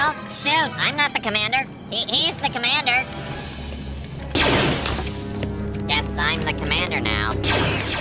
Well, shoot, I'm not the commander. He's the commander. Guess I'm the commander now.